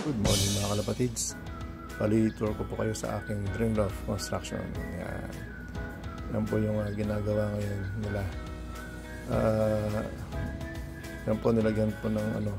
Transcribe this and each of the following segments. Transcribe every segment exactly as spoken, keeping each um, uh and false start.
Good morning mga kalapatids. Bali, tour ko po kayo sa aking Dream Loft Construction. Yan. Yan po yung uh, ginagawa ngayon nila. Uh, yan po nilagyan po ng ano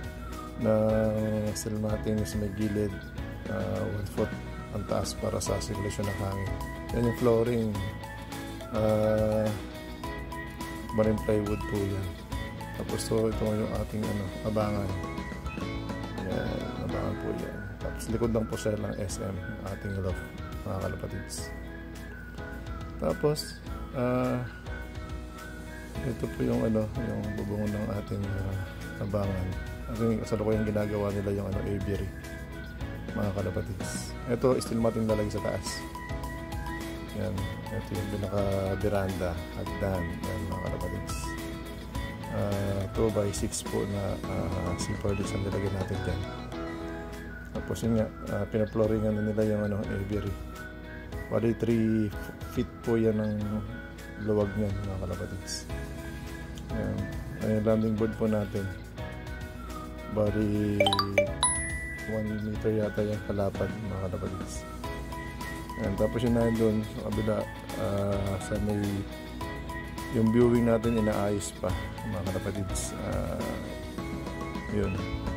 ng silmating sa may gilid, uh, one foot ang taas para sa circulation ng hangin. Yan yung flooring. Uh, marine plywood po yan. Tapos so ito yung ating ano, abangan. Yan, abangan po yan. Tapos likod lang po siya ng S M, ating loft, mga kalapatids. Tapos uh, ito po yung ano, yung bubong ng ating uh, abangan. Ating kasalukuyang ginagawa nila yung ano, aviary, mga kalapatids. Ito steel mating lalagay sa taas. Yan, ito yung pinaka veranda, hagdan. Yan mga kalapatids. Uh, two by six po na uh, zipper disc ang nilagay natin dyan. Tapos yun nga, uh, pinaploringan na nila yung ano, aviary. Bali three feet po yan ang luwag niyan mga kalapatids. Yan, yung landing board po natin. Bali one meter yata yung kalapad mga kalapatids. Yan, tapos yun na doon sa kabila, uh, sa may yung viewing natin inaayos pa mga kalapatids. Uh, yun,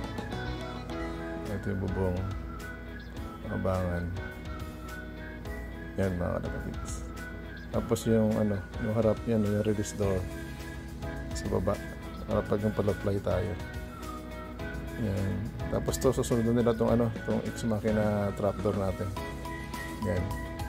ito yung bubong abangan. Yan mga kalapatids. Tapos yung ano, yung harap yan, yung release door sa baba para pag yung pala-fly tayo. Yan. Tapos to susunod nila itong ano, itong ex-machina trapdoor natin. Yan.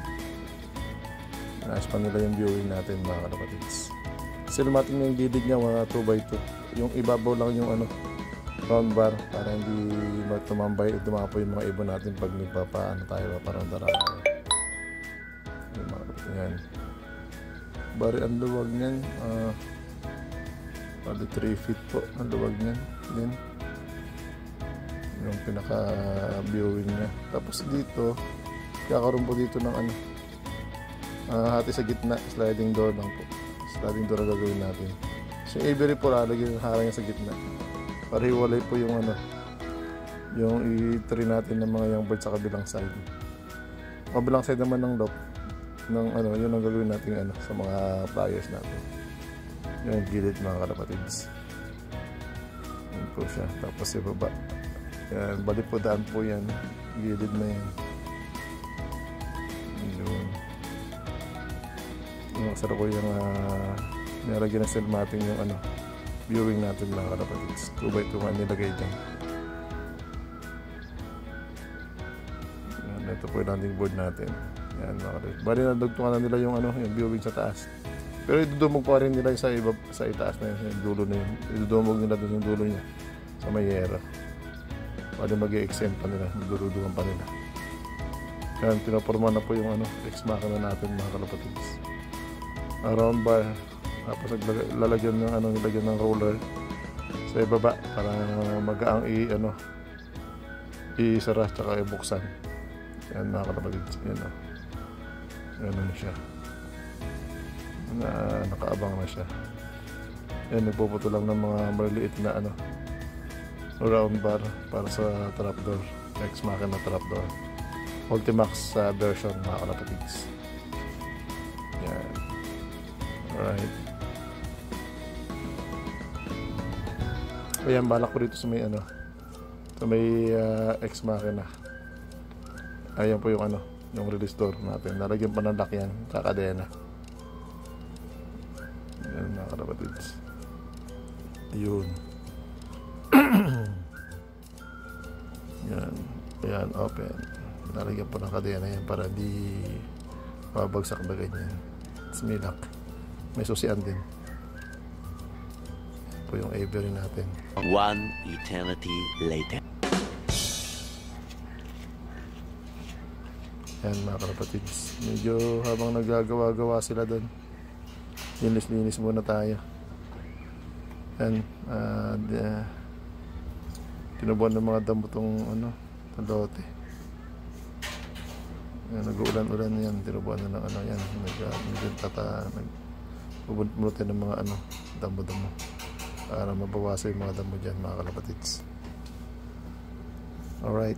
Naayos pa nila yung viewing natin mga kalapatids. Silmating yung gilid niya mga two by two. Yung ibabaw lang yung ano, round bar para hindi tumambay, dumapo yung mga ibon natin pag nagpapaano tayo, parang daraan. Yung mga kalapatids yan. Bari ang luwag niyan, uh, bali three feet po ang luwag niyan. Then yung pinaka viewing niya. Tapos dito kakaroon po dito ng ano, uh, hati sa gitna, sliding door lang po. Sliding door ang gagawin natin. So yung aviary po lalagyan ng harang sa gitna para hiwalay po yung ano, yung i-tree natin ng mga young bird sa kabilang side. Kabilang side naman ng loft ng ano, yun ang gagawin natin ano, sa mga pliers natin. Yung gilid mga kalapatids. Yan po siya. Tapos sa baba, yan, balik po daan po yan, gilid na yan. Yun. Yung sarap ko yung uh, nilagyan ng silmating yung ano, viewing natin mga kalapatids. two by two nga nilagay dyan. Yan, ito po yung landing board natin. Yan mga kalapatids. Bali nadagtungan na nila yung ano, yung viewing sa taas. Pero idudumog pa rin nila sa iba, sa itaas na yun, yung dulo na yun. Idudumog nila doon yung dulo niya sa mayera. Bali mag-i-extend pa nila, magduruduhan pa nila. Yan, pinaporma na po yung ano, ex-machina natin mga kalapatids. Around bar, tapos lalagyan ng ano, nilagyan ng roller sa ibaba para magaang i ano, i-sara tsaka i-buksan. Yan mga kalapatids, yan o. Yan na siya. Na, nakaabang na siya. Yan, nagpuputo lang ng mga maliliit na ano, round bar para sa trapdoor, ex-machina trapdoor. Ultimax uh, version mga kalapatids. Yan. Alright. Ayan, balak ko dito sa may ano, sa may uh, ex-machina. Ayan po yung ano, yung release door natin. Lalagyan pa ng lock yan, kakadena. Yan mga kalapatids. Yun. Yan. Ayan, open. Nalagyan po ng kadena yan para di babagsak ba ganyan. Smilak. May susian din. Yan po yung aviary natin. One eternity later. Yan mga kalapatids. Medyo habang nagagawa-gawa sila doon, linis-linis muna tayo. Yan. Uh, uh, tinubuan ng mga damo tong ano, talote. Yan, nag-uulan-ulan yan, tinubuan na ng ano yan, nag-tata, nag-bubunot ng mga ano, damo-damo para mabawasan yung mga damo dyan mga kalapatids. Alright.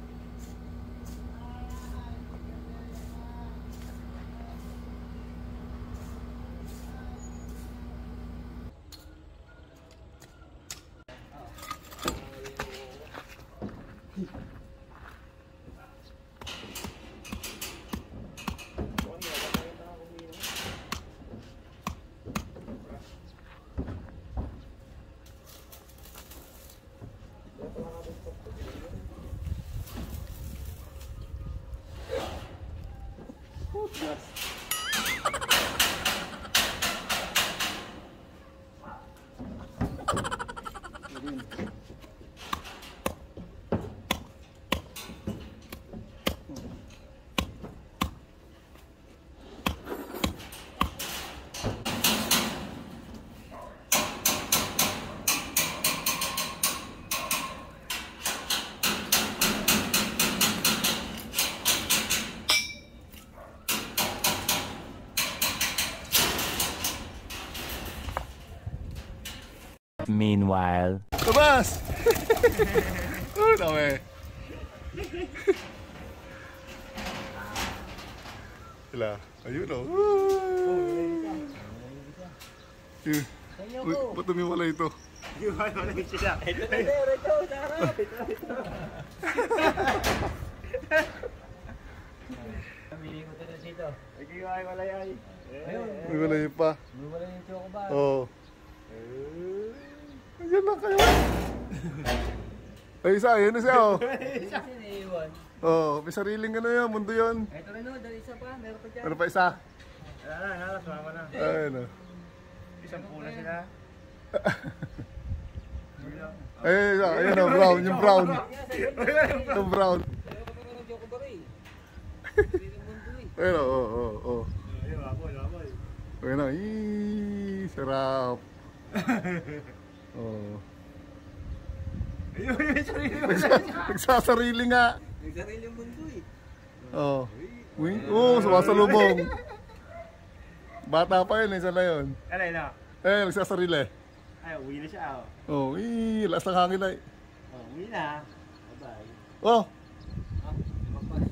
Meanwhile. Labas! Oh, dami. Sila. Ayun o. Yun. Uy, ba't tumiwala ito? Wala sila. Ito na, ito, sarap. Ito, ito. Pamili ko ito dito. Nagkikiwai walay ay. May walay pa. May walay yung choco ba? Oo. Ayan lang kayo. Ay, isa. Ayan na siya o. Isa siniiwan. Oo, may sariling ano yan. Mundo yun. Ito rin o, dahil isa pa. Meron pa dyan. Ano pa isa? Wala na, wala na. Sumama na. Ayun o. Isang pula sila. Ayun, isa. Ayun o, brown. Yung brown. Yung brown. Ayun o, oo, oo, oo. Ayun, wapoy, wapoy. Ayun o, iiii, sarap. Oo. Ayun, yung sarili mo. Nagsasarili nga. Nagsarili yung mundo eh. Oo. Uy, oo, sumasalubong. Bata pa yun, isa na yun. Alay na. Eh, nagsasarili. Ay, uwi na siya. Oh, Oo, oh, ii, lakas ng hangin ay. oh uwi na. Bye-bye. Oh, Ah, lumagpas.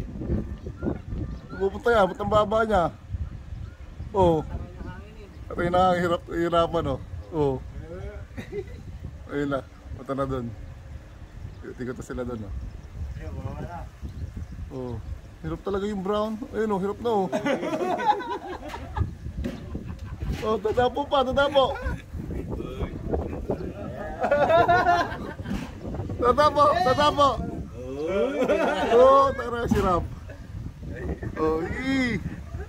pupunta yan, ba't ang baba niya? Oo. Oh. Tama yung hangin eh. At ayun na, hirap, hirapan o. Oo. Ayun na, punta na dun. Tigot na sila dun o. Ayun, bumaba na. Oo. Hirap talaga yung brown. Ayun o, hirap na o. Oh, tadapo pa, tadapo. Tadapo, tadapo. Oh, tara, sirap. Oh, ii.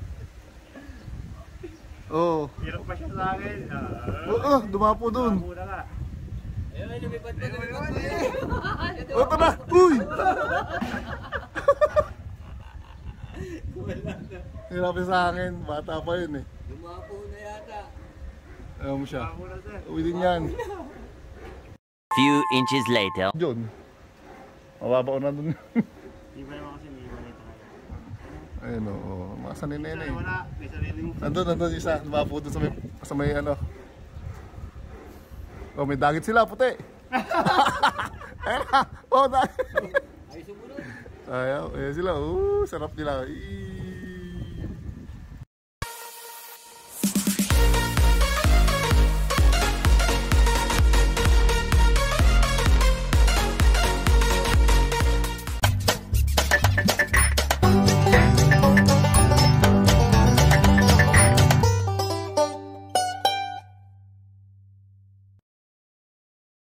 Oh. Hirap pa siya sa akin. Ah, Oh, oh, dumapo dun. muna ka. Ayun, lumipad pa, lumipad pa. Oh, tara. Uy! Hirap sa akin. Bata pa yun eh. Lumapo na yata. Ayaw mo siya. Lumapo na sir. Uwi din yan. Few inches later. John. Mababa ko na dun. Di ba naman kasi may iwan ito ngayon? Ayun o. Oh, mga saninene eh. Wala, may sariling. Nandun, nandun yung isa. Dumapo dun sa may, sa may ano. Oh, may dagit sila, puti. Ayun na. Oh, dagit. Ay, sumunod. Ayaw, ayan sila. Uh, sarap nila. Ii.